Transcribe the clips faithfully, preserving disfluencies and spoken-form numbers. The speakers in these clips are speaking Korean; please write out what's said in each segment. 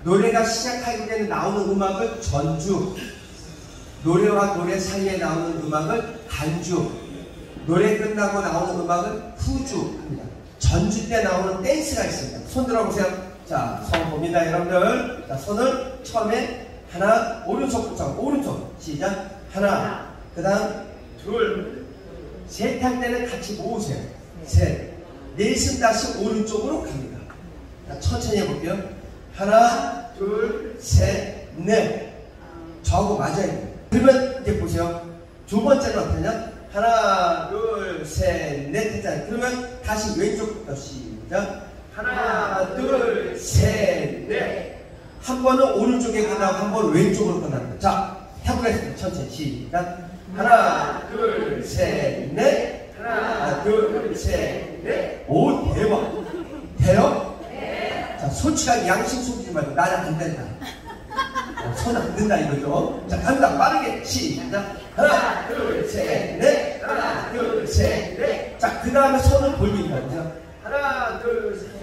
노래가 시작하기 전에 나오는 음악을 전주, 노래와 노래 사이에 나오는 음악을 단주, 노래 끝나고 나오는 음악을 후주 합니다. 전주 때 나오는 댄스가 있습니다. 손 들어보세요. 자, 손 봅니다, 여러분들. 자, 손을 처음에 하나, 오른쪽부터, 오른쪽. 시작. 하나, 그 다음, 둘, 셋 할 때는 같이 모으세요. 셋. 넷은 다시 오른쪽으로 갑니다. 자, 천천히 해볼게요. 하나, 둘, 셋, 넷. 저하고 맞아야 돼요. 그러면 이제 보세요. 두 번째는 어떠냐? 하나, 둘, 셋, 넷 했잖아요. 그러면 다시 왼쪽부터 시작. 하나, 둘, 셋, 넷. 한 번은 오른쪽에 끝나고 한 번은 왼쪽으로 끝납니다. 자, 해보겠습니다. 천천히 시작. 하나, 둘, 셋, 넷. 하나, 둘, 셋, 넷. 오, 대박. 돼요? 네. 자, 솔직하게 양심 속이지 말고 나는 안 된다. 어, 손 안 된다 이거죠. 자, 간다. 빠르게 시작. 하나, 둘, 셋, 넷. 하나, 둘, 셋, 넷. 자, 그 다음에 손을 돌리는 거죠. 하나, 둘, 셋.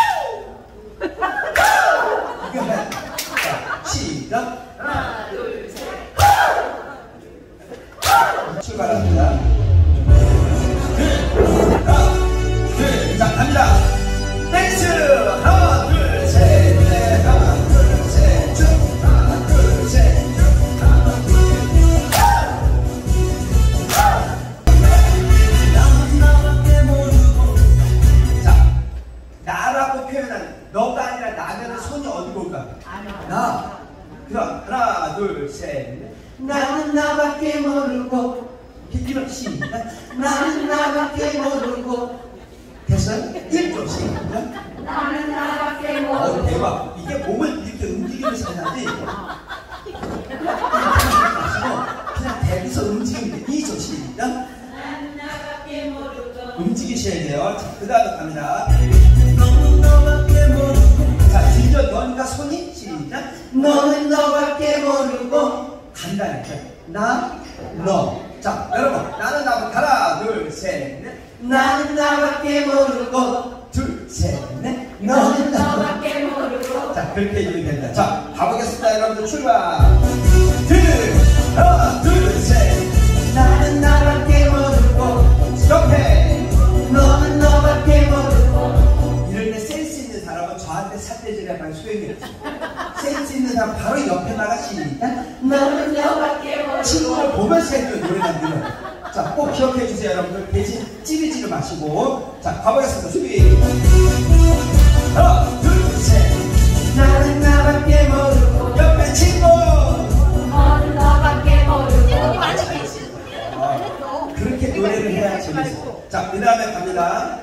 이거 해야 돼. 자, 시작. 하나, 둘, 셋. 출발합니다. 둘, 하나, 둘, 자, 갑니다. 댄스! 하나, 둘, 셋, 넷. 하나, 둘, 셋, 쭉. 하나, 둘, 셋, 쭉. 하나, 둘, 셋. 자, 나라고 표현하는, 너가 아니라 나면은 손이 어디로 올까? 나. 그럼, 하나, 둘, 셋, 넷. 나는 나밖에 모르고. 이런 시작. 나는 나밖에 모르고. 됐어요? 일 조 시작. 나는 나밖에 모르고. 어, 대박. 이게 몸을 이렇게 움직이면서 해야지. 그냥 대비서 움직이면 돼. 이 조 시작. 나는 나밖에 모르고. 움직이셔야 돼요. 자, 그 다음에 갑니다. 너는 너밖에 모르고. 자, 진짜 너니까 손이 시작. 너는 너밖에 모르고. 간다니까. 나, 너. 자, 여러분. 나는 나밖에. 하나, 둘, 셋, 넷. 나는 나밖에 모르고. 둘, 셋, 넷. 너는 너밖에 모르고. 자, 그렇게 해주면 됩니다. 자, 가보겠습니다. 여러분들 출발. 둘, 하나, 둘, 셋. 나는 나밖에 모르고. 스톱해. 너는 너밖에 모르고. 이럴 때 센스 있는 사람은 저한테 삿대질 약간 소용이 없어요. 센스 있는 사람 바로 옆에 나가시니까. 너는 너밖에 모르고. 친구를 보면서 해줘요. 노래가 늘어요. 자, 꼭 기억해 주세요, 여러분들. 대신 찌르지를 마시고. 자, 가보겠습니다. 준비. 하나, 둘, 셋. 나는 나밖에 모르고. 옆에 친구. 너는 너밖에 모르고. 어, 그렇게 노래를 해야 재밌어. 자, 그 다음에 갑니다.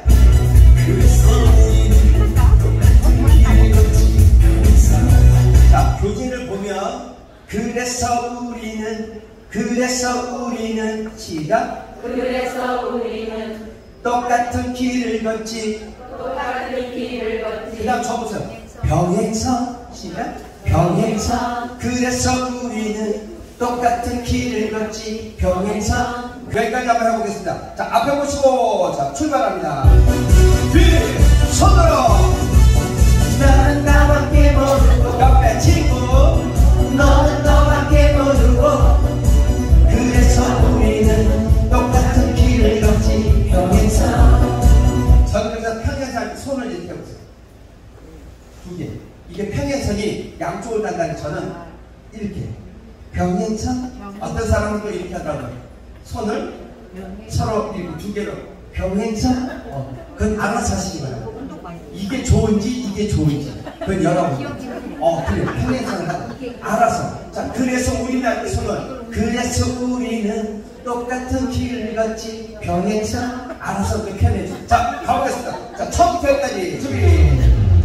자, 교재를 보면 그래서 우리는 그래서 우리는 시작. 그래서 우리는 똑같은 길을 걷지. 똑같은 길을 그 걷지. 다음 쳐보세요. 병행선 시작. 병행선. 그래서 우리는 똑같은 길을 걷지. 병행선. 여기까지 한번 해보겠습니다. 자, 앞에 보시고 자, 출발합니다. 뒤 손으로. 나는 나밖에 모르고. 옆에 친구. 너는 너밖에 모르고. 그래서 우리는 똑같은 길을 걷지. 평행선. 저는 그래서 평행선 손을 이렇게 해보세요. 두 개. 이게 평행선이 양쪽을 간다는 저는 이렇게. 평행선. 어떤 사람은 또 이렇게 하더라고요. 손을 서로 이렇게 두 개로. 평행선. 어, 그건 알아서 하시기 바랍니다. 이게 좋은지 이게 좋은지 그건 여러분. 어 그래 평행선을 하고 알아서. 자, 그래서 우리는 손을. 그래서 우리는 똑같은 길을 걷지. 평행선. 알아서 그 편해져. 자, 가보겠습니다. 자, 처음부터 여기까지 준비.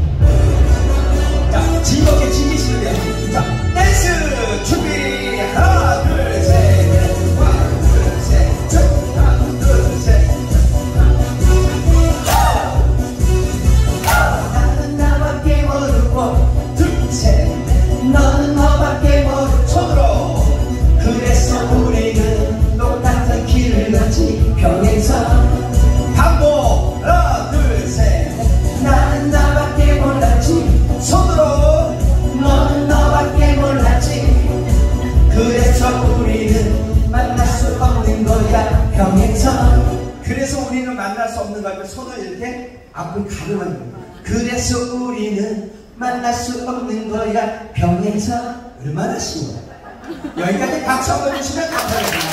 자, 즐겁게 즐기시면 돼요. 자, 댄스 준비. 하나 둘 셋 넷. 하나 둘 셋 쭉. 하나 둘 셋. 나는 나밖에 모르고. 둘 셋 넷. 너는 너밖에 모르고. 손으로. 그래서 우리는 똑같은 길을 걷지. 평행선. 반복. 하나 둘 셋 넷. 나는 나밖에 몰랐지. 손으로. 만날 수 없는 것 같아요. 손을 이렇게 앞을 가르면 됩니다. 그래서 우리는 만날 수 없는 거야 병행사. 얼마나 쉬워. 여기까지 박수 한번 주시면 감사하겠습니다.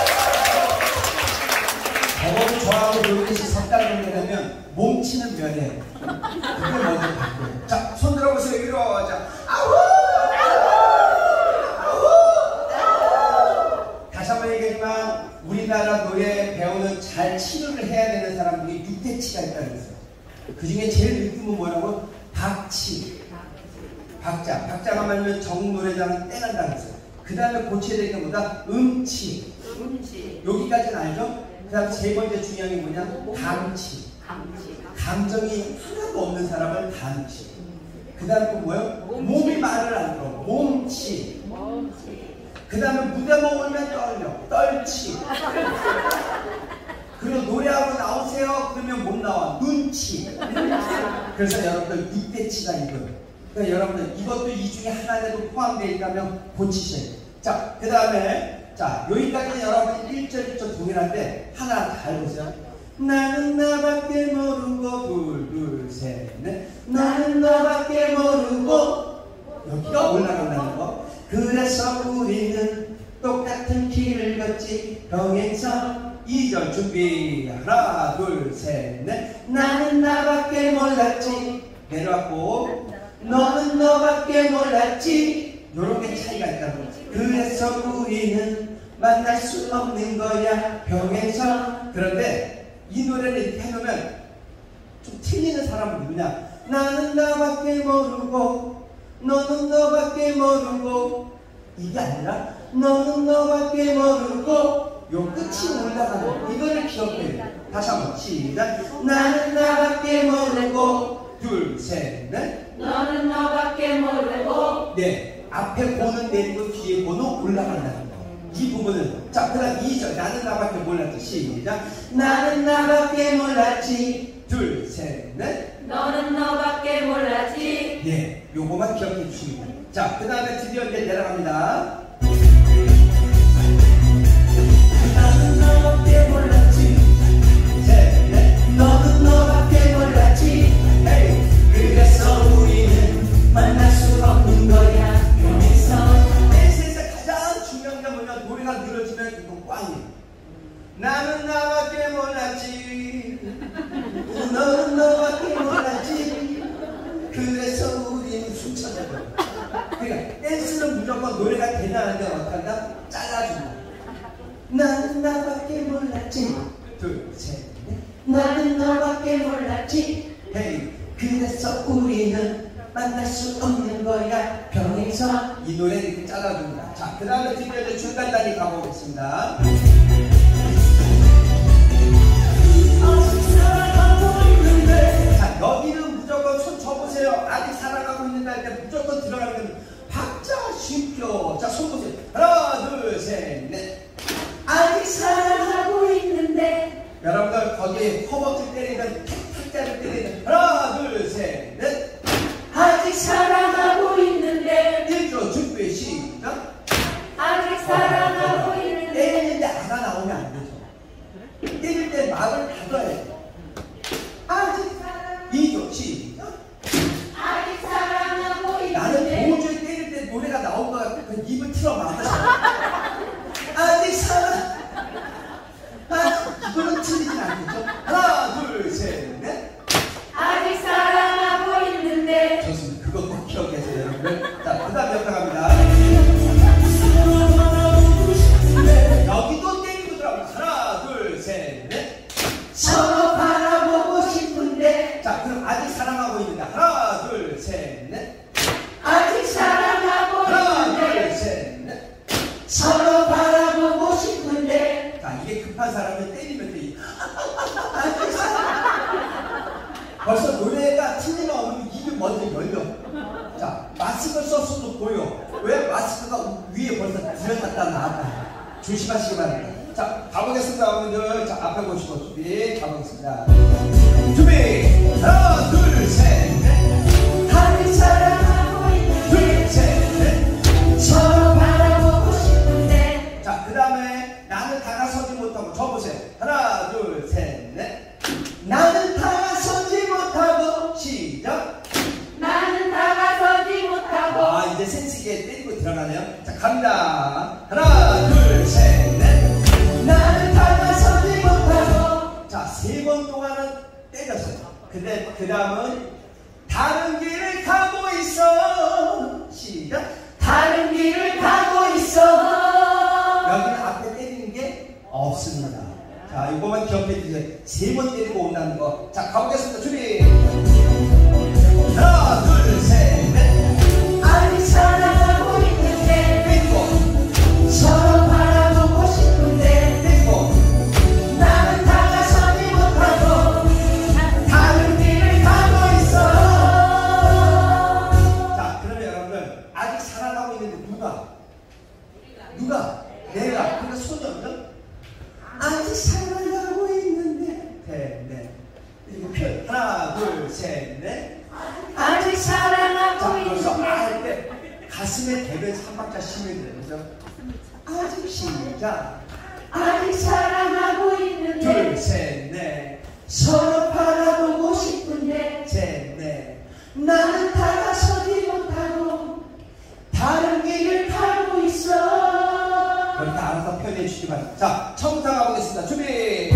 저보고 저하고 놀듯이 석 달 정도 되면 몸치는 면에 그게 먼저 바뀌어요. 자, 손 들어보세요. 이리 와. 자, 아우! 아우! 아우! 다시 한번 얘기하지만 우리나라 노래 배우는 잘 치료를 해야 되는 사람들이 육 대 치가 있다는 거예요. 그 중에 제일 느낌은 뭐라고? 박치. 박자. 박자가 말면 정노래자는 떼간다는 거예요. 그 다음에 고쳐야 될 게 뭐다? 음치. 음치. 여기까지는 알죠? 그 다음에 세 번째 중요한 게 뭐냐? 감치. 감치. 감정이 하나도 없는 사람을 감치. 그 다음에 또 뭐예요? 몸이 말을 안 들어. 몸치. 몸치. 그 다음에 무대 먹으면 떨려. 떨치. 그리고 노래하고 나오세요. 그러면 못 나와. 눈치. 그래서 여러분들 육 대 치가 이거예요. 그러니까 여러분들 이것도 이 중에 하나라도 포함되어 있다면 고치셔야 돼요. 자, 그 다음에 자, 여기까지는 여러분이 일 절 일 절 동일한데 하나 잘 보세요. 나는 나밖에 모르고 둘, 둘, 셋, 넷. 나는 너밖에 모르고 여기가 올라간다는 거. 그래서 우리는 똑같은 길을 걷지 병행선. 이 절 준비. 하나, 둘, 셋, 넷. 나는 나밖에 몰랐지. 내려왔고 너는 너밖에 몰랐지. 요런 게 차이가 있다는 거지. 그래서 우리는 만날 수 없는 거야 병행선. 그런데 이 노래를 이렇게 해놓으면 좀 틀리는 사람은 누구냐? 나는 나밖에 모르고 너는 너밖에 모르고. 이게 아니라 너는 너밖에 모르고 요 끝이 올라가는 거. 이거를 기억해야 돼. 다시 한번 시작. 나는 나밖에 모르고 둘, 셋, 넷. 너는 너밖에 모르고. 네, 앞에 고는 내리고 뒤에 고는 올라간다는 거. 이 부분은 자, 그 다음 이 절. 나는 나밖에 몰랐지. 시작. 나는 나밖에 몰랐지. 둘, 셋, 넷. 너는 너밖에 몰랐지. 네, 요거만 기억해 주시면 돼요. 자, 그 다음에 드디어 이제 내려갑니다. 나는 너밖에 몰랐지. 셋, 넷. 너는 너밖에 몰랐지. 에이. 그래서 우리는 만날 수 없는 거야 병행선. 내 세상 가장 중요한 게 뭐냐? 노래가 늘어지면 이거 꽝이에요. 나는 나밖에 몰랐지. 너는 너밖에 몰랐지. 그래서 우리는 춤춰져요. 그러니까 댄스는 무조건 노래가 되냐는데 어떡한다? 잘라준다. 나는 나밖에 몰랐지. 둘, 셋, 넷. 나는 너밖에 몰랐지. 헤이. 그래서 우리는 만날 수 없는 거야 병행선. 이 노래 이렇게 잘라줍니다. 자, 그 다음에 드디어 이제 중간 단위 가보겠습니다. 자, 여기는 무조건 손 쳐보세요. 아직 살아가고 있는데 할 때 무조건 들어가는 건 박자 쉽죠. 자, 손 보세요. 하나, 둘, 셋, 넷. 아직 사랑하고 있는데. 여러분들 거기에 허벅지 때리는 탁자를 때리는 하나, 둘, 셋, 넷. 아직 사랑하고 있는데. 일 조 준비 시작. 아직 사랑하고 있는데. 때릴 때 아가 나오면 안 되죠. 때릴 때 말을 닫아야 돼. 아직 이 조 시작. 아직 사랑하고 나는 있는데. 도저히 때릴 때 노래가 나올 것 같아. 그 입을 틀어 막아. 아직 사랑. 아, 이거는 틀리진 않겠죠? 하나, 둘, 셋, 넷. 아직 사랑하고 있는데. 좋습니다. 그거 꼭 기억하세요, 여러분들. 자, 그 다음 옆에 갑니다. 여기도 때리고 들어갑니다. 하나, 둘, 셋, 넷. 서로 바라보고 싶은데. 자, 그럼 아직 사랑하고 있는데. 하나, 둘, 셋, 넷. 아직 사랑하고 하나, 둘, 있는데. 셋, 넷. 서로 바라보고 싶은데. 자, 이게 급한 사람을 때리면 돼. 아직 사랑. 벌써 노래가 틀리면 오면 입이 먼저 열려. 자, 마스크를 썼어도 보여. 왜? 마스크가 위에 벌써 들어갔다 나왔다. 조심하시기 바랍니다. 자, 가보겠습니다, 여러분들. 자, 앞에 보시고 준비. 가보겠습니다. 준비. 하나, 둘, 셋, 넷. 아직 사랑하고 있는데. 둘, 셋, 넷. 서로 바라보고 싶은데. 자, 그 다음에 나는 다가서지 못하고 저 보세요. 하나, 둘, 셋, 넷. 세게 때리고 들어가네요. 자, 갑니다. 하나, 둘, 셋, 넷. 나는 다가서지 못하고 자, 세 번 동안은 때렸어요. 근데 그 다음은 다른 길을 가고 있어. 시작. 다른 길을 가고 있어. 여기는 앞에 때리는 게 없습니다. 자, 이거만 기억해 주세요. 세 번 때리고 온다는 거. 자, 가보겠습니다. 준비. 하나, 둘, 셋, 넷. 아직 사랑하고 있는데 빙고, 서로 바라보고 싶은데 빙고. 나는 다가서지 못하고 다른 길을 가고 있어. 자, 그러면 여러분들 아직 사랑하고 있는데 누가? 누가? 내가. 그러니까 손이 없는? 아직 사랑하고 있는데. 네, 네. 이거 표현. 하나, 둘, 셋, 넷. 아직 자, 사랑하고 그래서 있는데 할 때 가슴에 대면서 한 박자 쉬면 돼요. 그죠? 아직 시작. 아직 사랑하고 둘, 있는데 셋, 넷. 서로 바라보고 싶은데 셋, 넷. 나는 다가서지 못하고 다른 길을 가고 있어. 그렇게 알아서 표현해 주시기 바랍니다. 자, 처음부터 가보겠습니다. 준비.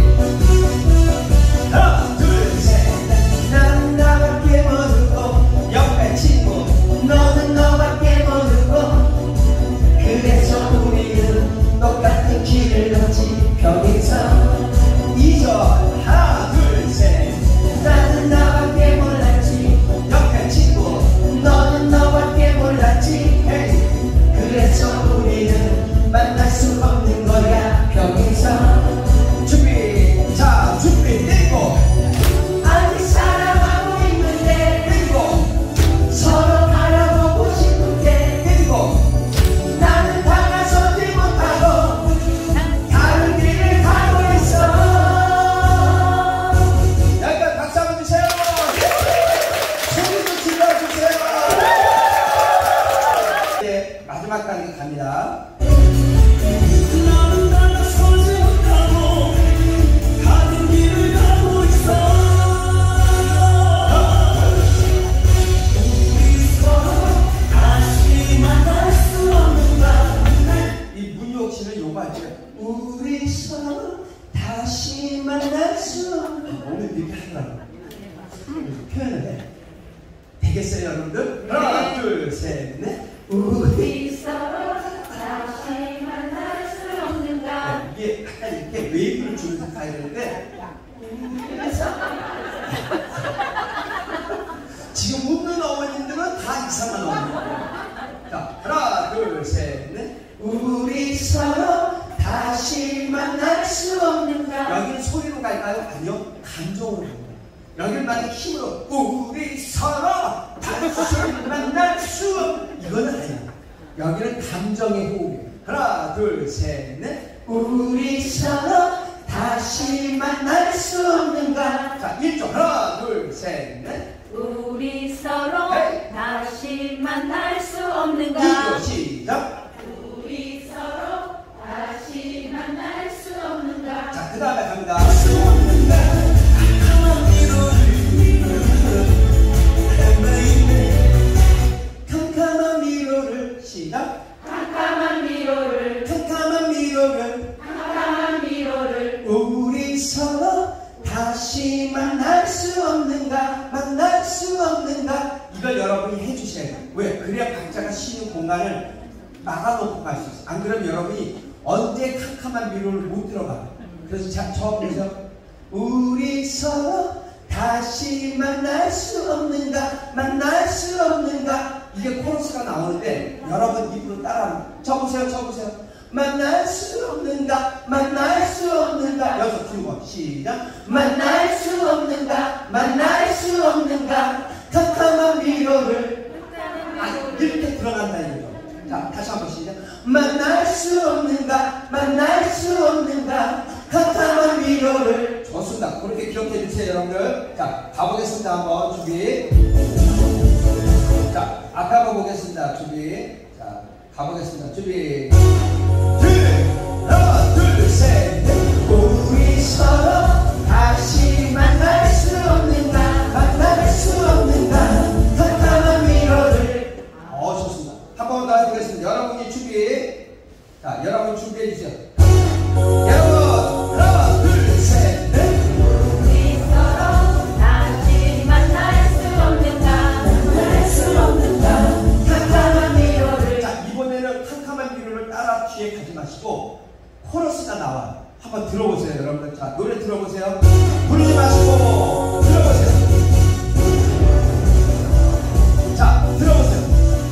하나, 둘, 셋, 넷. 나는 나밖에 모르고 옆에 친구. 너는 너밖에 모르고 그래서 우리는 똑같은 길을 걷지 평행선. 이 절. 하나, 둘, 셋. 나는 나밖에 몰랐지 옆에 친구. 너는 너밖에 몰랐지. 헤이. 그래서 우리는 만날 수 없는 거야 평행선. 준비. 자, 준비. 떼고. 아직 사랑하고 있는데 떼고. 서로 바라보고 싶은데 떼고. 나는 다가서지 못하고 다른 길을 가고 있어. 여기까지 박수 한번 주세요. 소리도 질러주세요. 이제 마지막 단계 갑니다. 나는 다가서지 못하고 다른 길을 가고 있어. 우리 서로 다시 만날 수 없는가. 이 문효옥 씨는 요거 할 때 우리 서로 다시 만날 수 없는. 오늘 이렇게 하더라고요. 표현을 해. 되겠어요, 여러분들? 하나, 둘, 셋, 넷. 우리 서로 다시 만날 수 없는가. 네, 이게 약간 이렇게 웨이브를 주면서 가야 되는데 지금 웃는 어머님들은 다 이상한 어머님이에요. 자, 하나, 둘, 셋, 넷. 우리 서로 다시 만날 수 없는가. 여기는 소리로 갈까요? 아니요, 감정으로 갑니다. 여기는 만약 힘으로 우리 서로 다시 만날 수 없. 이거는 아니야. 여기는 감정의 호흡이에요. 하나, 둘, 셋, 넷. 우리 서로 다시 만날 수 없는가. 자, 일 조. 하나, 둘, 셋, 넷. 우리 서로 헤이. 다시 만날 수 없는가. 이 조 시작. 우리 서로 다시 만날 수 없는가. 자, 그 다음에 갑니다. 캄캄한 미로를 시작. 캄캄한 미로를 캄캄한 미로를 캄캄한 미로를 우리 서로 다시 만날 수 없는가, 만날 수 없는가. 이걸 여러분이 해주셔야 돼요. 왜? 그래야 박자가 쉬는 공간을 막아놓고 갈 수 있어요. 안 그러면 여러분이 언제 캄캄한 미로를 못 들어가요. 그래서 자, 처음 보세요. 우리 서로 다시 만날 수 없는가, 만날 수 없는가. 이게 코러스가 나오는데 여러분 입으로 따라합니다. 쳐보세요, 쳐보세요. 만날 수 없는가, 만날 수 없는가. 여기서 두 번 시작. 만날 수 없는가. 만날 수 없는가. 캄캄한 미로를 아, 이렇게 들어간다 이거죠. 자, 다시 한번 시작. 만날 수 없는가, 만날 수 없는가. 캄캄한 미로를. 좋습니다. 그렇게 기억해 주세요, 여러분들. 자, 가보겠습니다. 한번 준비. 자, 앞에 한번 보겠습니다. 준비. 자, 가보겠습니다. 준비. 둘, 하나, 둘, 셋, 넷. 우리 서로 다시 만날 수 없는가. 만날 수 없는가. 캄캄한 미로를 어, 좋습니다. 한 번 더 가도록 하겠습니다. 여러분이 준비. 자, 여러분 준비해 주세요. 여러분, 하나, 둘, 셋, 넷. 우리 서로 다시 만날 수 없는가 만날 수 없는가 캄캄한 미로를. 자, 이번에는 캄캄한 미로를 따라 뒤에 가지 마시고 코러스가 나와요. 한번 들어보세요, 여러분들. 자, 노래 들어보세요. 부르지 마시고 들어보세요. 자, 들어보세요.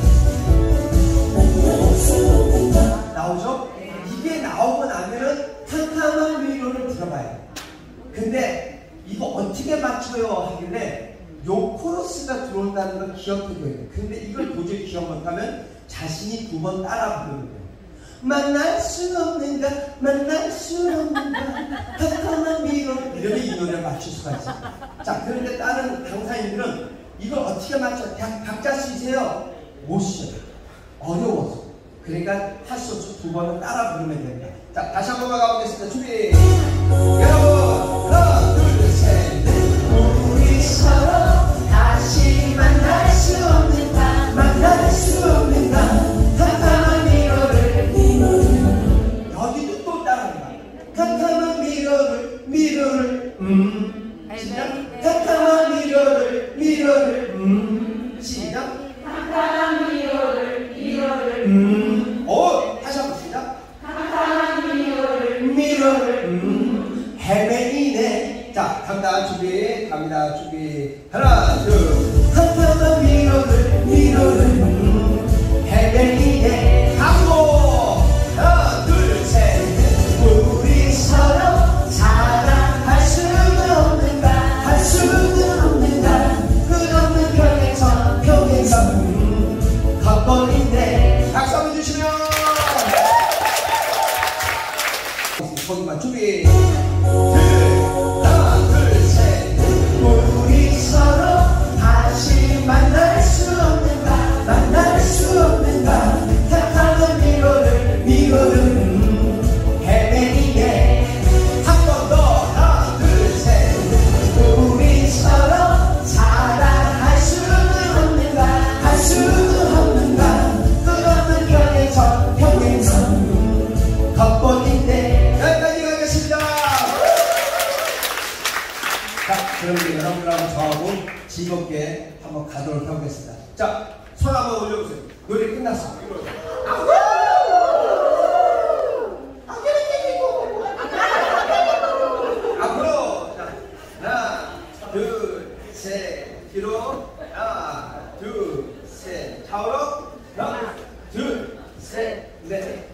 나오죠? 이게 나오고 나면은 캄캄한 미로를 들어봐요. 근데 이거 어떻게 맞춰요? 하길래 요 코러스가 들어온다는 걸 기억해줘야 돼요. 근데 이걸 도저히 기억 못하면 자신이 두 번 따라 부르는 거예요. 만날 수 없는가 만날 수 없는가 캄캄한 미로. 이러면 이 노래를 맞출 수가 있어요. 자, 그런데 다른 강사님들은 이걸 어떻게 맞춰? 각, 각자 쓰세요. 못 쉬어요. 어려워서. 그러니까 할 수 없어 두 번은 따라 부르면 됩니다. 자, 다시 한 번만 가보겠습니다. 준비. 여러분, 하나, 둘, 셋, 넷. 우리 서로 다시 만날 수 없는가 만날 수 없는가 캄캄한 미로를 여기도 또 따라합니다. 캄캄한 미로를 미로를 음 시작. 캄캄한 미로를 미로를 음 시작. 캄캄한 미로를 미로를 음 오, 다시 한번 시작. 캄캄한 미로를 미로를 음 헤매이네. 자, 갑니다. 준비. 갑니다. 준비. 하나, 둘. 캄캄한 미로를 미로를 음 헤매이네. 하고 하나, 둘, 셋, 넷. 우리 서로 사랑할 수는 없는가 할 수는 없는가 끝없는 평행선 평행선 겉벌인데. 박수 한번 주시면 거기만 준비. 하나 둘셋 우리 서로 다시 만날 수 없는가 만날 수 없는가 캄캄한 미로를 미로를 헤매이네. 한 번 더. 하나, 둘, 셋. 우리 서로 사랑할 수는 없는가 할 수는 없는가 끝없는 평행선 평행선 겉벌인데. 여기까지 가겠습니다. 자, 그럼 이제 여러분들하고 저하고 즐겁게 한번 가도록 하겠습니다. 자, 손 한번 올려보세요. 노래 끝났어. 앞으로. 자, 하나, 둘, 셋. 뒤로. 하나, 둘, 셋. 좌우로. 하나, 둘, 셋, 넷.